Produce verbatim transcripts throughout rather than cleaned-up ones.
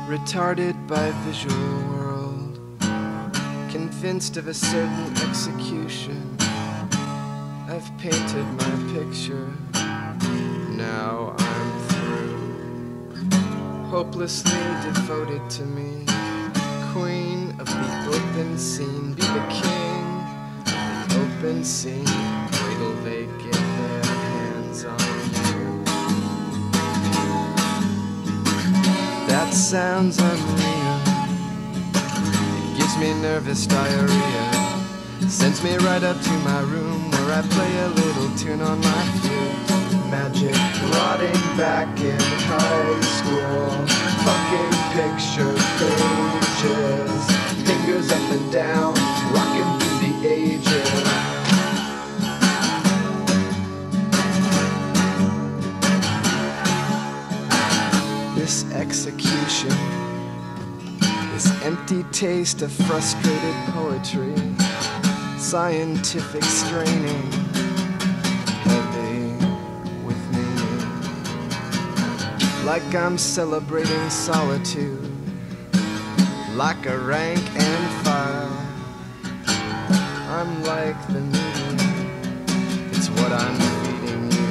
retarded by visual world, convinced of a certain execution. I've painted my picture, now I'm through. Hopelessly devoted to me, queen of the open scene, be the king of the open scene. Wait till they get their hands on you. That sounds unreal, it gives me nervous diarrhea, sends me right up to my room where I play a little tune on my flute. Magic rotting back in high school, fucking picture pages, fingers up and down, rocking through the ages. This execution, this empty taste of frustrated poetry, scientific straining, heavy with meaning, like I'm celebrating solitude, like a rank and file. I'm like the medium, it's what I'm feeding you.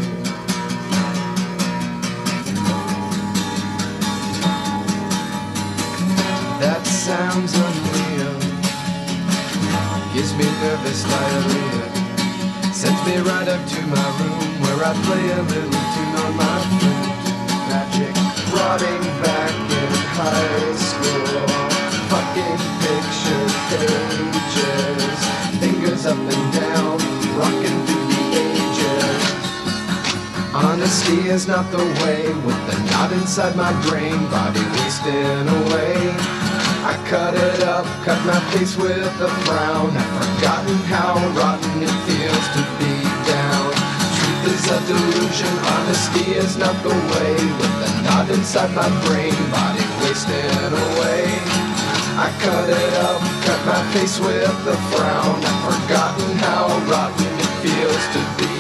That sounds unreal, gives me nervous diarrhea, sends me right up to my room where I play a little tune on my flute. Magic rotting back in high school, fucking picture pages, fingers up and down, rocking through the ages. Honesty is not the way, with the knot inside my brain, body wasting away. I cut it up, cut my face with a frown. I've forgotten how rotten it feels to be down. Truth is a delusion, honesty is not the way, with the knot inside my brain, body wasting away. I cut it up, cut my face with a frown. I've forgotten how rotten it feels to be